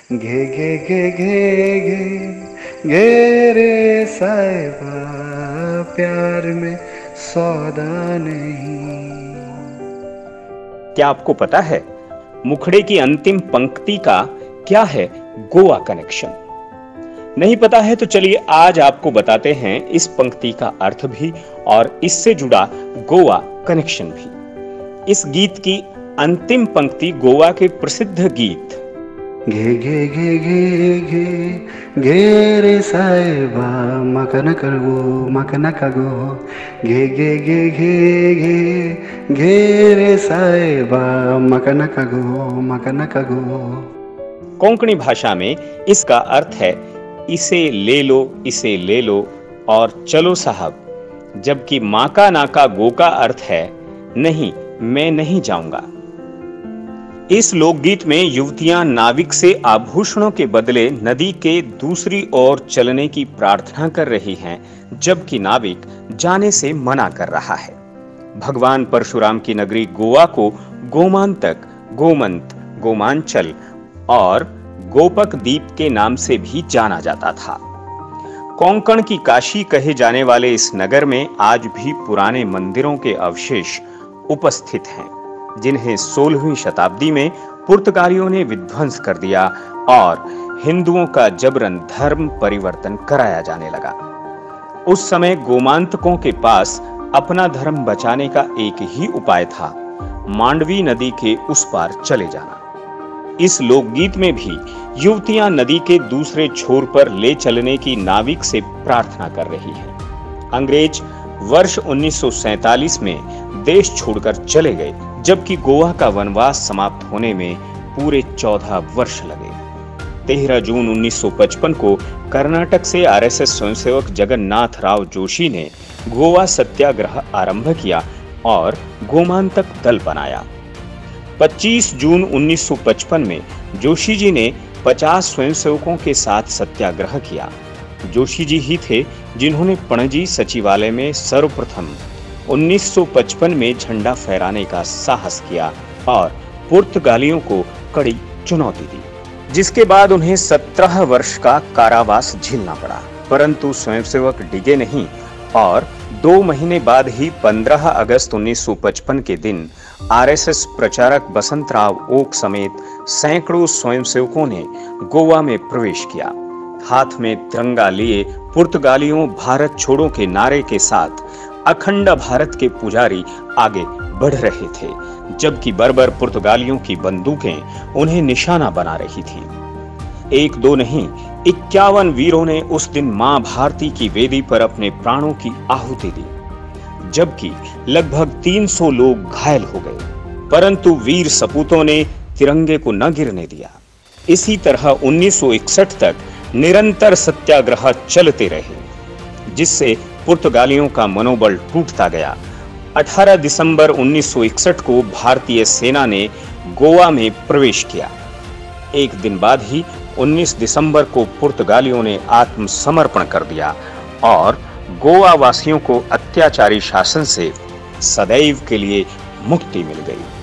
घे घे घे घे घे घे रे साहिबा, प्यार में सौदा नहीं। क्या आपको पता है मुखड़े की अंतिम पंक्ति का क्या है गोवा कनेक्शन? नहीं पता है तो चलिए आज आपको बताते हैं इस पंक्ति का अर्थ भी और इससे जुड़ा गोवा कनेक्शन भी। इस गीत की अंतिम पंक्ति गोवा के प्रसिद्ध गीत घे घे घे घे घे घे रे साहिबा, मकन करगो मकन कगो, घे घे घे घे घे घे रे साहिबा, मकन कगो मकन कगो। कोंकणी भाषा में इसका अर्थ है इसे ले लो और चलो साहब, जबकि माका नाका गो का अर्थ है नहीं, मैं नहीं जाऊंगा। इस लोकगीत में युवतियां नाविक से आभूषणों के बदले नदी के दूसरी ओर चलने की प्रार्थना कर रही हैं, जबकि नाविक जाने से मना कर रहा है। भगवान परशुराम की नगरी गोवा को गोमांतक, गोमंत, गोमांचल और गोपक द्वीप के नाम से भी जाना जाता था। कोंकण की काशी कहे जाने वाले इस नगर में आज भी पुराने मंदिरों के अवशेष उपस्थित हैं, जिन्हें 16वीं शताब्दी में पुर्तगालियों ने विध्वंस कर दिया और हिंदुओं का जबरन धर्म परिवर्तन कराया जाने लगा। उस समय गोमांतकों के पास अपना धर्म बचाने का एक ही उपाय था, मांडवी नदी के उस पार चले जाना। इस लोकगीत में भी युवतियां नदी के दूसरे छोर पर ले चलने की नाविक से प्रार्थना कर रही हैं। अंग्रेज वर्ष 1947 में देश छोड़कर चले गए, जबकि गोवा का वनवास समाप्त होने में पूरे 14 वर्ष लगे। 13 जून 1955 को कर्नाटक से आरएसएस स्वयंसेवक जगन्नाथ राव जोशी ने गोवा सत्याग्रह आरंभ किया और गोमांतक दल बनाया। 25 जून 1955 में जोशी जी ने 50 स्वयंसेवकों के साथ सत्याग्रह किया। जोशी जी ही थे जिन्होंने पणजी सचिवालय में सर्वप्रथम 1955 में झंडा फहराने का साहस किया और पुर्तगालियों को कड़ी चुनौती दी, जिसके बाद उन्हें 17 वर्ष का कारावास झेलना पड़ा। परंतु स्वयंसेवक डिगे नहीं और 2 महीने बाद ही 15 अगस्त 1955 के दिन आरएसएस प्रचारक बसंतराव ओक समेत सैकड़ों स्वयंसेवकों ने गोवा में प्रवेश किया। हाथ में तिरंगा लिए पुर्तगालियों भारत छोड़ो के नारे के साथ अखंड भारत के पुजारी आगे बढ़ रहे थे, जबकि बर्बर पुर्तगालियों की बंदूकें उन्हें निशाना बना रही थी। 1 2 नहीं 51 वीरों ने उस दिन मां भारती की वेदी पर अपने प्राणों की आहुति दी, जबकि लगभग 300 लोग घायल हो गए, परंतु वीर सपूतों ने तिरंगे को न गिरने दिया। इसी तरह 1961 तक निरंतर सत्याग्रह चलते रहे, जिससे पुर्तगालियों का मनोबल टूटता गया। 18 दिसंबर 1961 को भारतीय सेना ने गोवा में प्रवेश किया। एक दिन बाद ही 19 दिसंबर को पुर्तगालियों ने आत्मसमर्पण कर दिया और गोवा वासियों को अत्याचारी शासन से सदैव के लिए मुक्ति मिल गई।